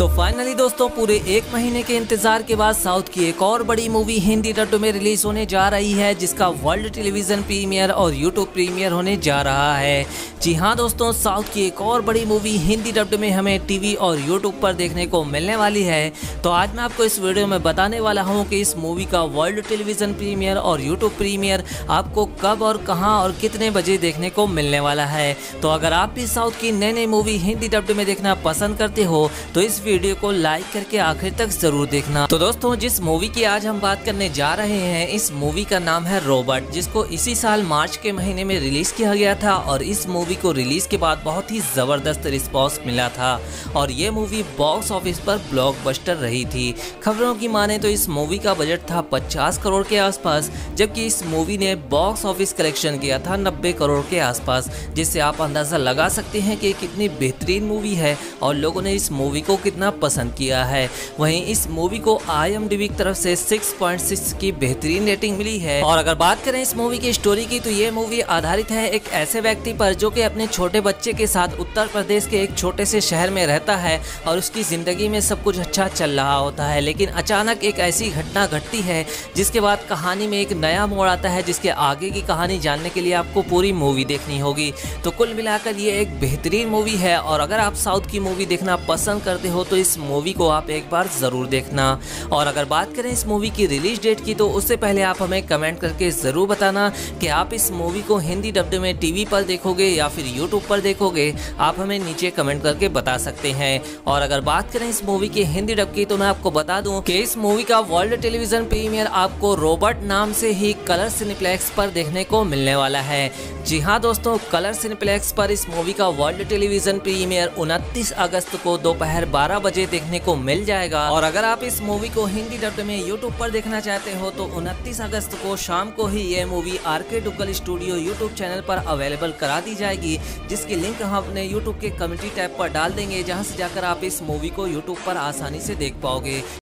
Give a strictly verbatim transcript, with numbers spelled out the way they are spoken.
तो फाइनली दोस्तों पूरे एक महीने के इंतजार के बाद साउथ की एक और बड़ी मूवी हिंदी डब्ड में रिलीज होने जा रही है, जिसका वर्ल्ड टेलीविजन प्रीमियर और यूट्यूब प्रीमियर होने जा रहा है। जी हाँ दोस्तों, साउथ की एक और बड़ी मूवी हिंदी डब्ड में हमें टीवी और यूट्यूब पर देखने को मिलने वाली है। तो आज मैं आपको इस वीडियो में बताने वाला हूँ कि इस मूवी का वर्ल्ड टेलीविजन प्रीमियर और यूट्यूब प्रीमियर आपको कब और कहाँ और कितने बजे देखने को मिलने वाला है। तो अगर आप भी साउथ की नई नई मूवी हिंदी डब्ड में देखना पसंद करते हो तो इस वीडियो को लाइक करके आखिर तक जरूर देखना। तो दोस्तों, जिस मूवी की आज हम बात करने जा रहे हैं, इस मूवी का नाम है रोबोट, जिसको इसी साल मार्च के महीने में रिलीज किया गया था। और इस मूवी को रिलीज के बाद बहुत ही जबरदस्त रिस्पॉन्स मिला था और ये मूवी बॉक्स ऑफिस पर ब्लॉकबस्टर रही थी। खबरों की माने तो इस मूवी का बजट था पचास करोड़ के आसपास, जबकि इस मूवी ने बॉक्स ऑफिस कलेक्शन किया था नब्बे करोड़ के आसपास, जिससे आप अंदाजा लगा सकते हैं कि कितनी बेहतरीन मूवी है और लोगों ने इस मूवी को कितना पसंद किया है। वहीं इस मूवी को आई एम डी बी की तरफ से छह पॉइंट छह की बेहतरीन रेटिंग मिली है। और अगर बात करें इस मूवी की स्टोरी की, तो ये मूवी आधारित है एक ऐसे व्यक्ति पर जो कि अपने छोटे बच्चे के साथ उत्तर प्रदेश के एक छोटे से शहर में रहता है और उसकी जिंदगी में सब कुछ अच्छा चल रहा होता है, लेकिन अचानक एक ऐसी घटना घटती है जिसके बाद कहानी में एक नया मोड़ आता है, जिसके आगे की कहानी जानने के लिए आपको पूरी मूवी देखनी होगी। तो कुल मिलाकर ये एक बेहतरीन मूवी है और अगर आप साउथ की मूवी देखना पसंद करते हो तो इस मूवी को आप एक बार जरूर देखना। और अगर बात करें इस मूवी की रिलीज डेट की, तो उससे पहले आप हमें कमेंट करके जरूर बताना कि आप इस मूवी को हिंदी डब्ड में टीवी पर देखोगे या फिर यूट्यूब पर देखोगे। आप हमें नीचे कमेंट करके बता सकते हैं। और अगर बात करें इस मूवी की हिंदी डब की, तो मैं आपको बता दूं कि इस मूवी का वर्ल्ड टेलीविजन प्रीमियर आपको रोबोट नाम से ही कलर सिनेप्लेक्स पर देखने को मिलने वाला है। जी हाँ दोस्तों, कलर सिनेप्लेक्स पर इस मूवी का वर्ल्ड टेलीविजन प्रीमियर उनतीस अगस्त को दोपहर बारह बजे देखने को मिल जाएगा। और अगर आप इस मूवी को हिंदी डब्ड में यूट्यूब पर देखना चाहते हो तो उनतीस अगस्त को शाम को ही ये movie RK Duggal studio YouTube channel पर अवेलेबल करा दी जाएगी, जिसकी लिंक हम अपने यूट्यूब के कम्युनिटी टैब पर डाल देंगे, जहां से जाकर आप इस मूवी को यूट्यूब पर आसानी से देख पाओगे।